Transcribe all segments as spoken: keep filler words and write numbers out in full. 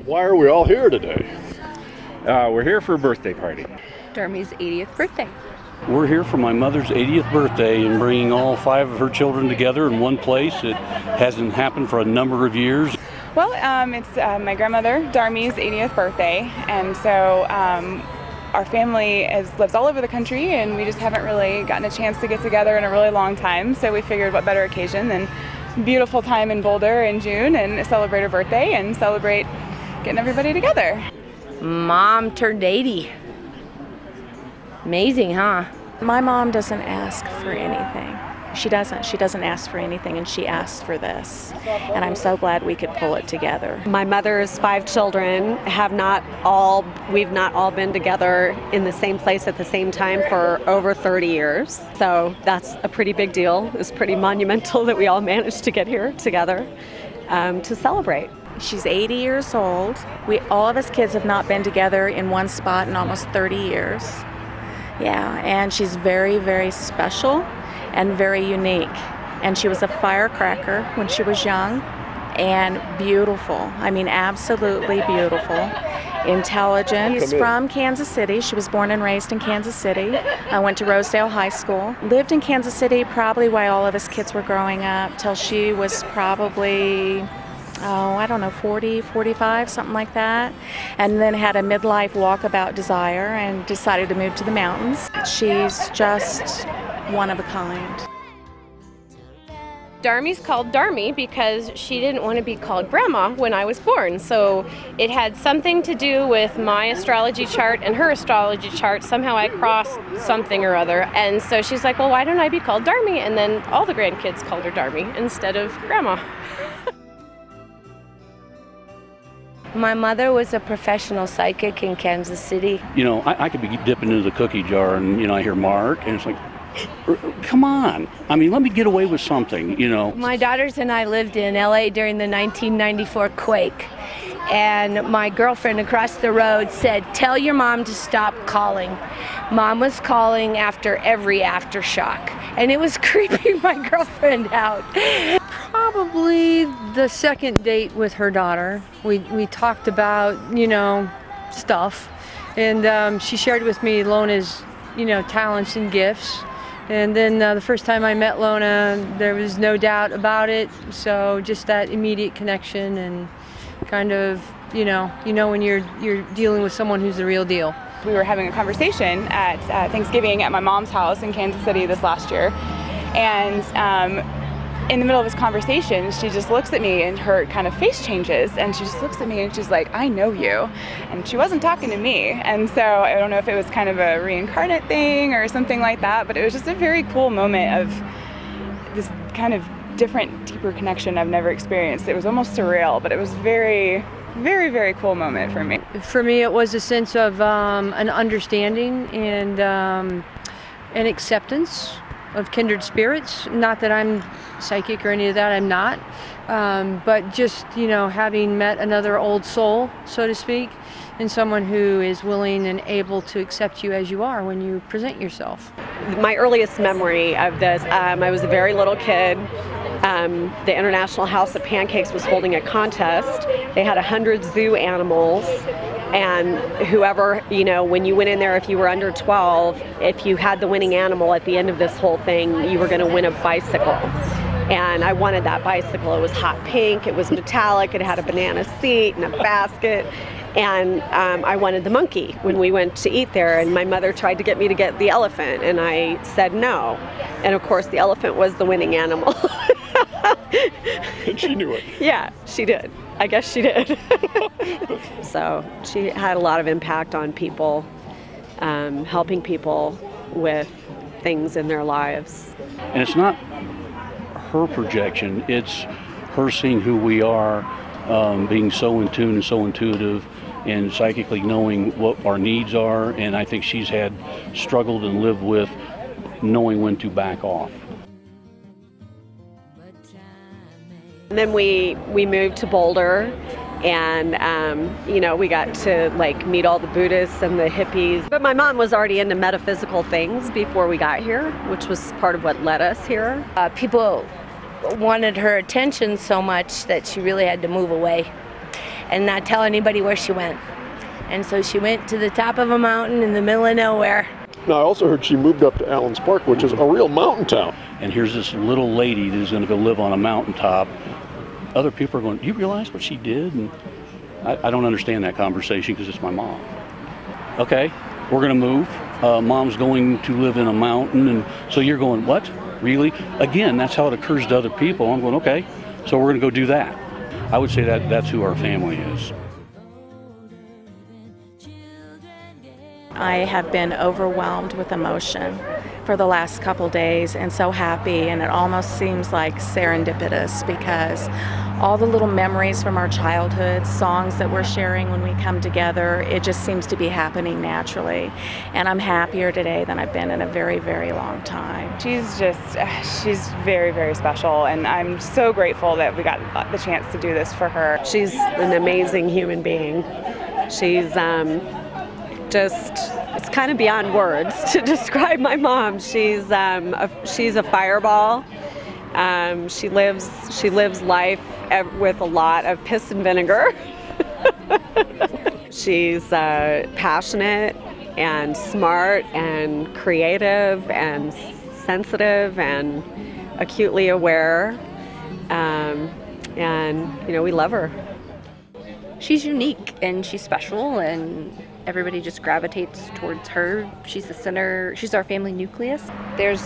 Why are we all here today? Uh, we're here for a birthday party. Darmy's eightieth birthday. We're here for my mother's eightieth birthday and bringing all five of her children together in one place. It hasn't happened for a number of years. Well, um, it's uh, my grandmother Darmy's eightieth birthday, and so um, our family is, lives all over the country, and we just haven't really gotten a chance to get together in a really long time. So we figured, what better occasion than beautiful time in Boulder in June and celebrate her birthday and celebrate getting everybody together. Mom turned eighty. Amazing, huh? My mom doesn't ask for anything. She doesn't. She doesn't ask for anything, and she asked for this. And I'm so glad we could pull it together. My mother's five children have not all, we've not all been together in the same place at the same time for over thirty years. So that's a pretty big deal. It's pretty monumental that we all managed to get here together um, to celebrate. She's eighty years old. We, all of us kids have not been together in one spot in almost thirty years. Yeah, and she's very, very special and very unique. And she was a firecracker when she was young, and beautiful. I mean, absolutely beautiful. Intelligent. She's from Kansas City. She was born and raised in Kansas City. I went to Rosedale High School. Lived in Kansas City probably while all of us kids were growing up, till she was probably, oh, I don't know, forty, forty-five, something like that. And then had a midlife walkabout desire and decided to move to the mountains. She's just one of a kind. Darmy's called Darmy because she didn't want to be called Grandma when I was born. So it had something to do with my astrology chart and her astrology chart. Somehow I crossed something or other. And so she's like, well, why don't I be called Darmy? And then all the grandkids called her Darmy instead of Grandma. My mother was a professional psychic in Kansas City. You know, I, I could be dipping into the cookie jar and, you know, I hear Mark and it's like, come on. I mean, let me get away with something, you know. My daughters and I lived in L A during the nineteen ninety-four quake. And my girlfriend across the road said, tell your mom to stop calling. Mom was calling after every aftershock. And it was creeping my girlfriend out. Probably the second date with her daughter. We, we talked about, you know, stuff. And um, she shared with me Lona's, you know, talents and gifts. And then uh, the first time I met Lona, there was no doubt about it. So just that immediate connection and kind of, you know, you know when you're you're dealing with someone who's the real deal. We were having a conversation at uh, Thanksgiving at my mom's house in Kansas City this last year, and um, in the middle of this conversation, she just looks at me and her kind of face changes, and she just looks at me and she's like, I know you. And she wasn't talking to me. And so I don't know if it was kind of a reincarnate thing or something like that, but it was just a very cool moment of this kind of different, deeper connection I've never experienced. It was almost surreal, but it was very, very, very cool moment for me. For me, it was a sense of um, an understanding and um, an acceptance of kindred spirits. Not that I'm psychic or any of that, I'm not. Um, but just, you know, having met another old soul, so to speak, and someone who is willing and able to accept you as you are when you present yourself. My earliest memory of this, um, I was a very little kid. Um, the International House of Pancakes was holding a contest. They had a hundred zoo animals, and whoever, you know, when you went in there, if you were under twelve, if you had the winning animal at the end of this whole thing, you were going to win a bicycle. And I wanted that bicycle. It was hot pink, it was metallic, it had a banana seat and a basket. And um, I wanted the monkey when we went to eat there, and my mother tried to get me to get the elephant, and I said no. And of course the elephant was the winning animal. And she knew it. Yeah, she did. I guess she did. So she had a lot of impact on people, um, helping people with things in their lives. And it's not her projection, it's her seeing who we are, um, being so in tune and so intuitive and psychically knowing what our needs are, and I think she's had struggled and lived with knowing when to back off. And then we, we moved to Boulder, and um, you know, we got to like meet all the Buddhists and the hippies. But my mom was already into metaphysical things before we got here, which was part of what led us here. Uh, people wanted her attention so much that she really had to move away. and not tell anybody where she went. And so she went to the top of a mountain in the middle of nowhere. Now, I also heard she moved up to Allens Park, which is a real mountain town. And here's this little lady who's going to go live on a mountaintop. Other people are going, you realize what she did? And I, I don't understand that conversation because it's my mom. Okay, we're going to move. Uh, mom's going to live in a mountain. And so you're going, what? Really? Again, that's how it occurs to other people. I'm going, okay, so we're going to go do that. I would say that that's who our family is. I have been overwhelmed with emotion for the last couple days and so happy, and it almost seems like serendipitous because all the little memories from our childhood, songs that we're sharing when we come together, it just seems to be happening naturally. And I'm happier today than I've been in a very, very long time. She's just, she's very, very special, and I'm so grateful that we got the chance to do this for her. She's an amazing human being. She's um, just, it's kind of beyond words to describe my mom. She's um, a, she's a fireball. Um, she lives she lives life with a lot of piss and vinegar. She's uh, passionate and smart and creative and sensitive and acutely aware. Um, and you know, we love her. She's unique and she's special, and everybody just gravitates towards her. She's the center, she's our family nucleus. There's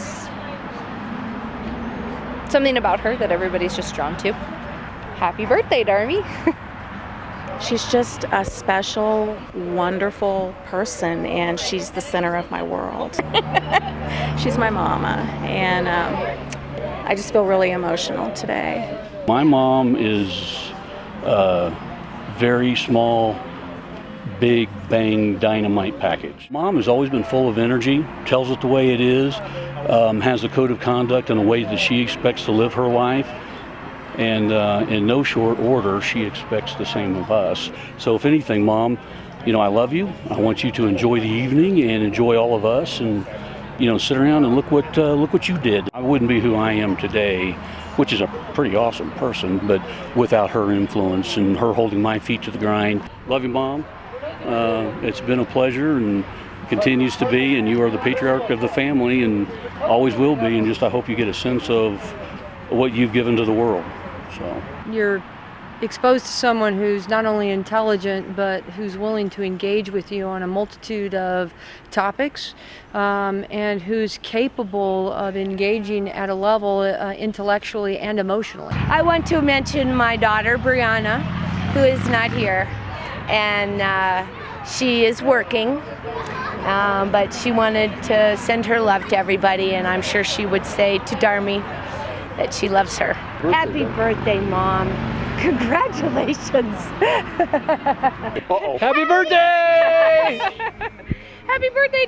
something about her that everybody's just drawn to. Happy birthday, Darmy. She's just a special, wonderful person, and she's the center of my world. She's my mama, and um, I just feel really emotional today. My mom is a very small, big bang dynamite package. Mom has always been full of energy, tells it the way it is, um, has a code of conduct and a way that she expects to live her life, and uh, in no short order she expects the same of us. So if anything, Mom, you know, I love you. I want you to enjoy the evening and enjoy all of us, and you know, sit around and look what uh, look what you did. I wouldn't be who I am today, which is a pretty awesome person, but without her influence and her holding my feet to the grind. Love you, Mom. Uh, it's been a pleasure and continues to be, and you are the patriarch of the family and always will be, and just I hope you get a sense of what you've given to the world. So You're exposed to someone who's not only intelligent but who's willing to engage with you on a multitude of topics, um, and who's capable of engaging at a level uh, intellectually and emotionally. I want to mention my daughter Brianna, who is not here, and uh, she is working, um, but she wanted to send her love to everybody, and I'm sure she would say to Darmy that she loves her. Birthday, Happy Dad. birthday, Mom. Congratulations. Uh-oh. Happy birthday! Happy birthday,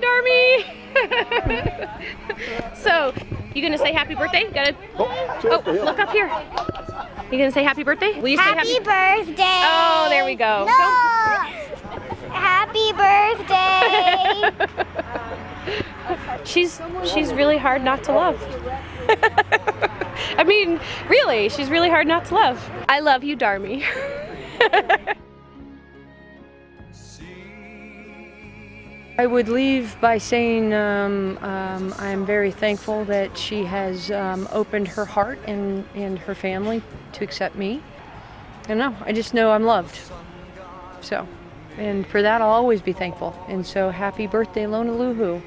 Darmy! So, you gonna say happy birthday? Gotta. Oh, say Oh, it to him. look up here. You gonna say happy birthday? Will you say Happy happy? birthday! Oh, there we go. No! Happy birthday! She's she's really hard not to love. I mean, really, she's really hard not to love. I love you, Darmy. I would leave by saying um, um, I'm very thankful that she has um, opened her heart and, and her family to accept me. I don't know, I just know I'm loved. So, and for that I'll always be thankful. And so happy birthday, Lona Luhu.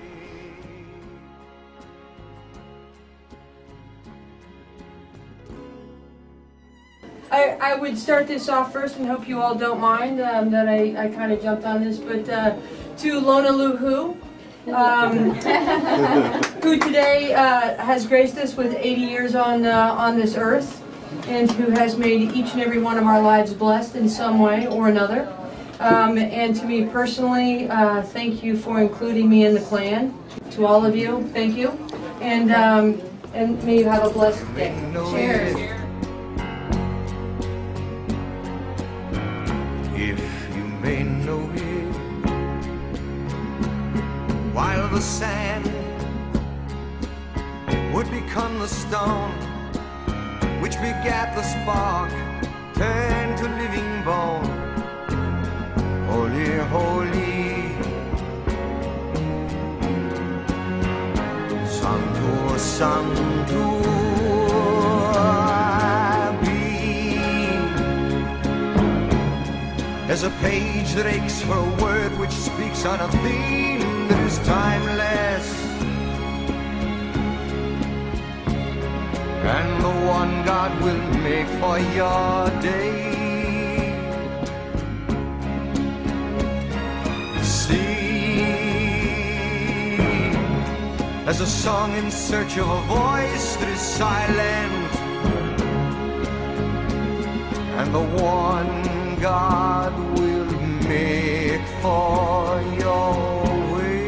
I, I would start this off first and hope you all don't mind um, that I, I kind of jumped on this, but uh, to Lona Luhu, um, who today uh, has graced us with eighty years on, uh, on this earth, and who has made each and every one of our lives blessed in some way or another. Um, and to me personally, uh, thank you for including me in the clan. To all of you, thank you. And, um, and may you have a blessed day. Cheers. If you may know it, while the sand would become the stone, which begat the spark, turned to living bone. holy, holy. Sanctus, Sanctus. There's a page that aches for a word which speaks on a theme that is timeless, and the one God will make for your day. See, as a song in search of a voice that is silent, and the one God will make for your way.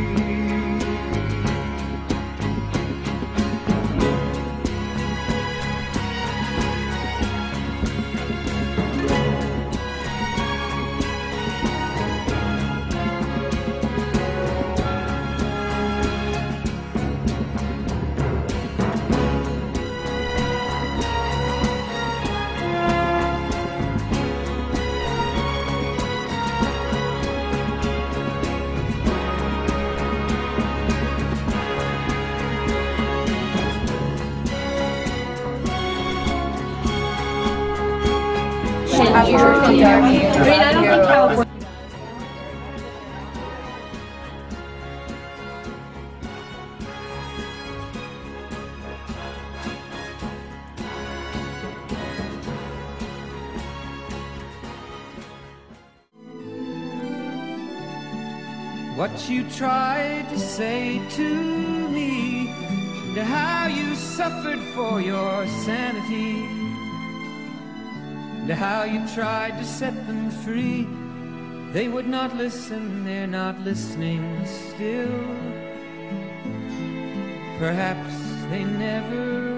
What you tried to say to me, and how you suffered for your sanity, and how you tried to set them free. They would not listen, they're not listening still. Perhaps they never